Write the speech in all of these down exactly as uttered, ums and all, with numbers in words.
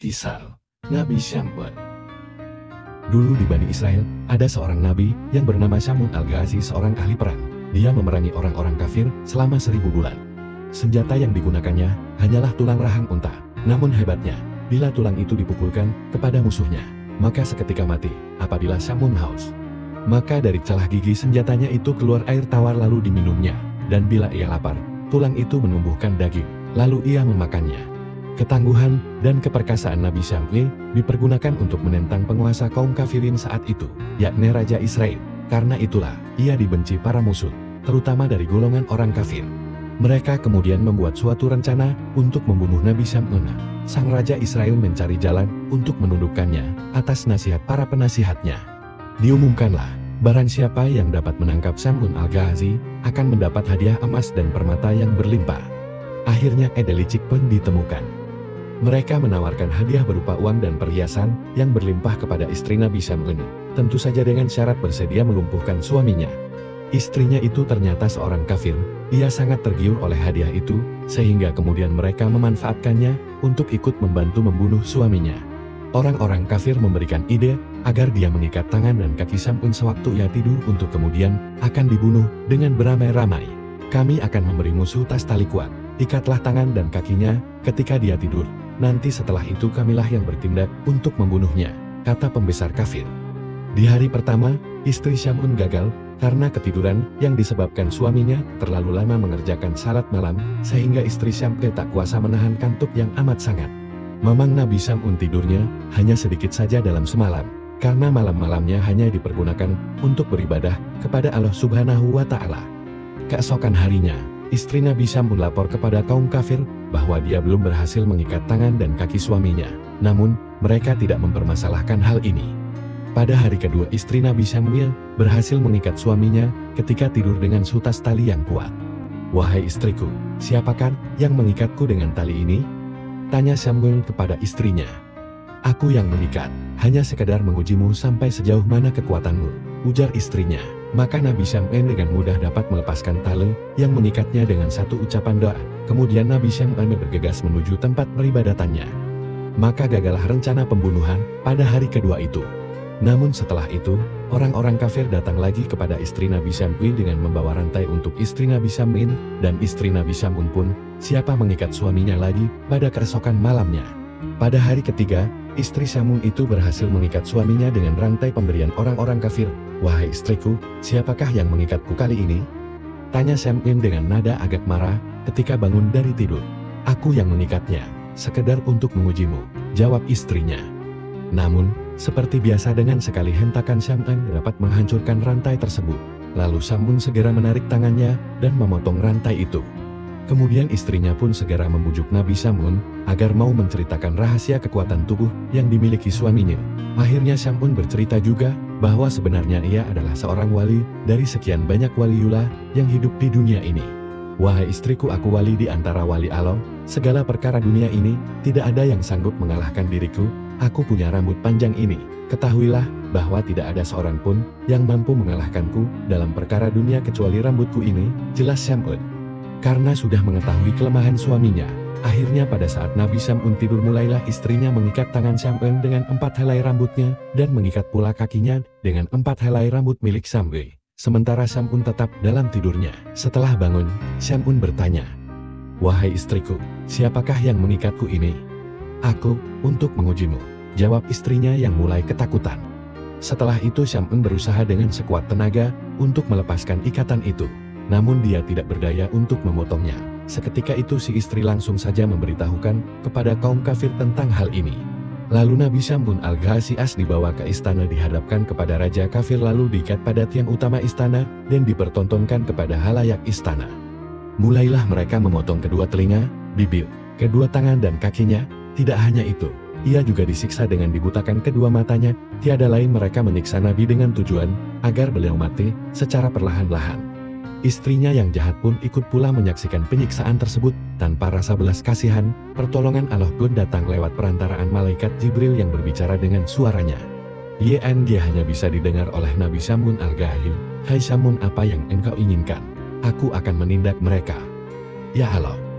Kisah Nabi Syamun. Dulu di Bani Israel, ada seorang nabi yang bernama Syamun al-Ghazi, seorang ahli perang. Dia memerangi orang-orang kafir selama seribu bulan. Senjata yang digunakannya hanyalah tulang rahang unta. Namun hebatnya, bila tulang itu dipukulkan kepada musuhnya, maka seketika mati apabila Syamun haus. Maka dari celah gigi senjatanya itu keluar air tawar lalu diminumnya. Dan bila ia lapar, tulang itu menumbuhkan daging, lalu ia memakannya. Ketangguhan dan keperkasaan Nabi Syamun dipergunakan untuk menentang penguasa kaum kafirin saat itu, yakni Raja Israel. Karena itulah, ia dibenci para musuh, terutama dari golongan orang kafir. Mereka kemudian membuat suatu rencana untuk membunuh Nabi Syamun. Sang Raja Israel mencari jalan untuk menundukkannya atas nasihat para penasihatnya. Diumumkanlah, barang siapa yang dapat menangkap Syamun al-Ghazi akan mendapat hadiah emas dan permata yang berlimpah. Akhirnya ide licik pun ditemukan. Mereka menawarkan hadiah berupa uang dan perhiasan yang berlimpah kepada istri Nabi Syamun, tentu saja dengan syarat bersedia melumpuhkan suaminya. Istrinya itu ternyata seorang kafir. Ia sangat tergiur oleh hadiah itu, sehingga kemudian mereka memanfaatkannya untuk ikut membantu membunuh suaminya. Orang-orang kafir memberikan ide agar dia mengikat tangan dan kaki Syamun sewaktu ia tidur untuk kemudian akan dibunuh dengan beramai-ramai. Kami akan memberi musuh tas tali kuat. Ikatlah tangan dan kakinya ketika dia tidur. Nanti setelah itu kamilah yang bertindak untuk membunuhnya, kata pembesar kafir. Di hari pertama, istri Syamun gagal karena ketiduran yang disebabkan suaminya terlalu lama mengerjakan salat malam, sehingga istri Syamun tak kuasa menahan kantuk yang amat sangat. Memang Nabi Syamun tidurnya hanya sedikit saja dalam semalam, karena malam-malamnya hanya dipergunakan untuk beribadah kepada Allah Subhanahu wa Ta'ala. Keesokan harinya, istri Nabi Syamun lapor kepada kaum kafir bahwa dia belum berhasil mengikat tangan dan kaki suaminya. Namun, mereka tidak mempermasalahkan hal ini. Pada hari kedua, istri Nabi Syamun berhasil mengikat suaminya ketika tidur dengan sutas tali yang kuat. "Wahai istriku, siapakah yang mengikatku dengan tali ini?" tanya Syamun kepada istrinya. "Aku yang mengikat, hanya sekedar mengujimu sampai sejauh mana kekuatanmu," ujar istrinya. Maka Nabi Syamun dengan mudah dapat melepaskan tali yang mengikatnya dengan satu ucapan doa. Kemudian Nabi Syamun bergegas menuju tempat peribadatannya. Maka gagallah rencana pembunuhan pada hari kedua itu. Namun setelah itu, orang-orang kafir datang lagi kepada istri Nabi Syamun dengan membawa rantai untuk istri Nabi Syamun, dan istri Nabi Syamun pun siapa mengikat suaminya lagi pada keesokan malamnya. Pada hari ketiga, istri Syamun itu berhasil mengikat suaminya dengan rantai pemberian orang-orang kafir. "Wahai istriku, siapakah yang mengikatku kali ini?" tanya Syamun dengan nada agak marah ketika bangun dari tidur. "Aku yang mengikatnya, sekedar untuk mengujimu," jawab istrinya. Namun, seperti biasa dengan sekali hentakan Syamun dapat menghancurkan rantai tersebut. Lalu Syamun segera menarik tangannya dan memotong rantai itu. Kemudian istrinya pun segera membujuk Nabi Syamun agar mau menceritakan rahasia kekuatan tubuh yang dimiliki suaminya. Akhirnya Syamun bercerita juga bahwa sebenarnya ia adalah seorang wali dari sekian banyak waliullah yang hidup di dunia ini. "Wahai istriku, aku wali di antara wali Allah. Segala perkara dunia ini tidak ada yang sanggup mengalahkan diriku. Aku punya rambut panjang ini. Ketahuilah bahwa tidak ada seorang pun yang mampu mengalahkanku dalam perkara dunia kecuali rambutku ini," jelas Syamun. Karena sudah mengetahui kelemahan suaminya, akhirnya pada saat Nabi Syamun tidur mulailah istrinya mengikat tangan Syamun dengan empat helai rambutnya dan mengikat pula kakinya dengan empat helai rambut milik Syamun. Sementara Syamun tetap dalam tidurnya. Setelah bangun, Syamun bertanya, "Wahai istriku, siapakah yang mengikatku ini?" "Aku, untuk mengujimu," jawab istrinya yang mulai ketakutan. Setelah itu Syamun berusaha dengan sekuat tenaga untuk melepaskan ikatan itu. Namun dia tidak berdaya untuk memotongnya. Seketika itu si istri langsung saja memberitahukan kepada kaum kafir tentang hal ini. Lalu Nabi Syamun al-Ghazi as dibawa ke istana, dihadapkan kepada raja kafir lalu diikat pada tiang utama istana dan dipertontonkan kepada halayak istana. Mulailah mereka memotong kedua telinga, bibir, kedua tangan dan kakinya. Tidak hanya itu, ia juga disiksa dengan dibutakan kedua matanya. Tiada lain mereka menyiksa Nabi dengan tujuan agar beliau mati secara perlahan-lahan. Istrinya yang jahat pun ikut pula menyaksikan penyiksaan tersebut. Tanpa rasa belas kasihan, pertolongan Allah pun datang lewat perantaraan malaikat Jibril yang berbicara dengan suaranya. Y N G hanya bisa didengar oleh Nabi Syamun al-Ghazi. "Hai Syamun, apa yang engkau inginkan? Aku akan menindak mereka." "Ya Allah,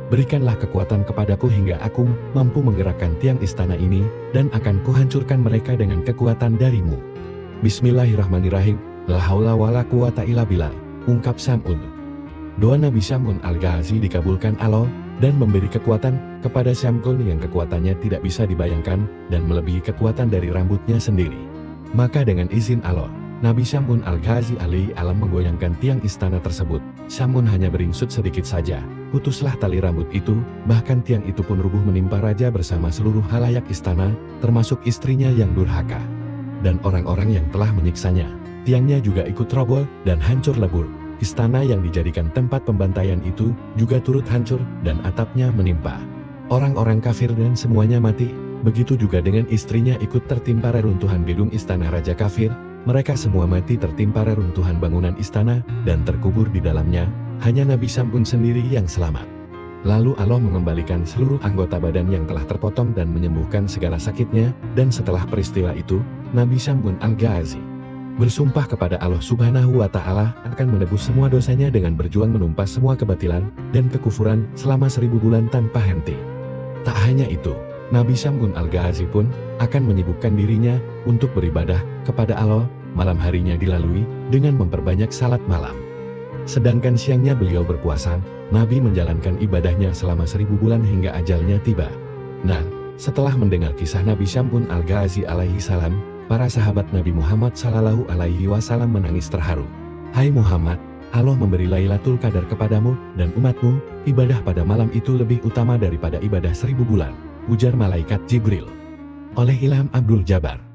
berikanlah kekuatan kepadaku hingga aku mampu menggerakkan tiang istana ini, dan akan kuhancurkan mereka dengan kekuatan darimu. Bismillahirrahmanirrahim, la haula wala quwata illa billah, ungkap Sam'un. Doa Nabi Syam'un al-Ghazi dikabulkan Allah, dan memberi kekuatan kepada Syam'un yang kekuatannya tidak bisa dibayangkan, dan melebihi kekuatan dari rambutnya sendiri. Maka dengan izin Allah, Nabi Syam'un al-Ghazi alaihi alam menggoyangkan tiang istana tersebut. Syam'un hanya beringsut sedikit saja, putuslah tali rambut itu, bahkan tiang itu pun rubuh menimpa raja bersama seluruh halayak istana, termasuk istrinya yang durhaka. Dan orang-orang yang telah menyiksanya. Tiangnya juga ikut roboh dan hancur lebur. Istana yang dijadikan tempat pembantaian itu juga turut hancur dan atapnya menimpa. Orang-orang kafir dan semuanya mati. Begitu juga dengan istrinya ikut tertimpa reruntuhan gedung istana raja kafir. Mereka semua mati tertimpa reruntuhan bangunan istana dan terkubur di dalamnya. Hanya Nabi Syam'un sendiri yang selamat. Lalu Allah mengembalikan seluruh anggota badan yang telah terpotong dan menyembuhkan segala sakitnya. Dan setelah peristiwa itu, Nabi Syam'un al-Ghazi bersumpah kepada Allah Subhanahu wa Ta'ala akan menebus semua dosanya dengan berjuang menumpas semua kebatilan dan kekufuran selama seribu bulan tanpa henti. Tak hanya itu, Nabi Syam'un al-Ghazi pun akan menyibukkan dirinya untuk beribadah kepada Allah. Malam harinya dilalui dengan memperbanyak salat malam. Sedangkan siangnya beliau berpuasa. Nabi menjalankan ibadahnya selama seribu bulan hingga ajalnya tiba. Nah, setelah mendengar kisah Nabi Syam'un al-Ghazi alaihi salam, para sahabat Nabi Muhammad sallallahu alaihi wasallam menangis terharu. Hai Muhammad, Allah memberi Lailatul Qadar kepadamu dan umatmu, ibadah pada malam itu lebih utama daripada ibadah seribu bulan, ujar malaikat Jibril. Oleh Ilham Abdul Jabbar.